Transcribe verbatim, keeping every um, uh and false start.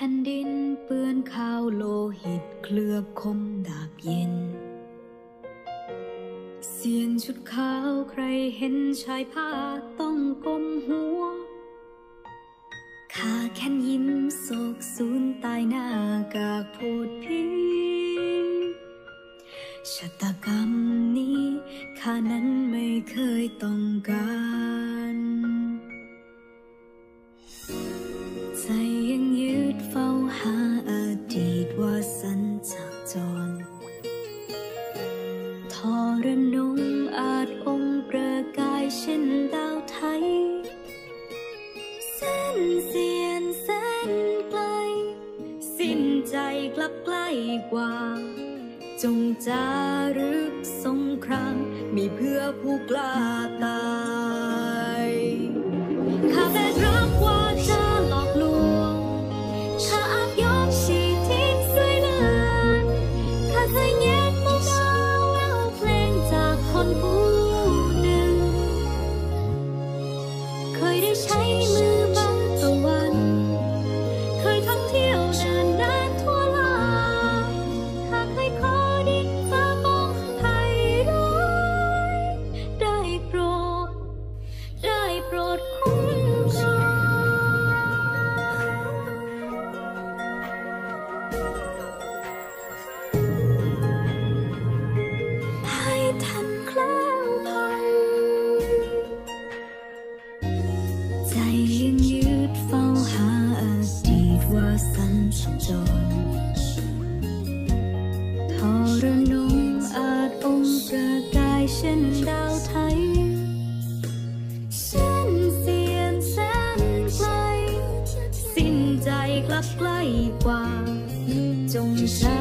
ผ่นดินเปื้อนข้าวโลหิตเคลือบคมดาบเย็นเสียนชุดขาวใครเห็นชายผ้าต้องก้มหัวข้าแค่นยิ้มโศกสูญตายหน้ากากพูดพิมพ์ชะตากรรมนี้ข้านั้นไม่เคยต้องการใจยังยืดเฝ้าหาอดีตว่าสัญจากจรทรนงอาจองค์ประกายเช่นดาวไทยเส้นเสียนแสนไกลสิ้นใจกลับใกล้กว่าจงจารึกสงครามมีเพื่อผู้กล้าตายข้าแบกรับว่าจะหลอกลวงข้าอาจยอมชีทิศสวยเลิศข้าเคยแง้มมองดาวเอาเพลงจากคนผู้หนึ่งเคยได้ใช้มือบังตะวันเคยท่องเที่ยวเดินแดนทั่วลาข้าเคยขอดินฟ้ามองไทยร้อยได้โปรดได้โปรดคุ้มครองให้ทันแคล้วภัยใจยังยืดเฝ้าหาอดีตว่าสัญจรทรนงอาจองค์ประกายเช่นดาวไทยเส้นเสียนแสนไกลสิ้นใจกลับใกล้กว่าจงจา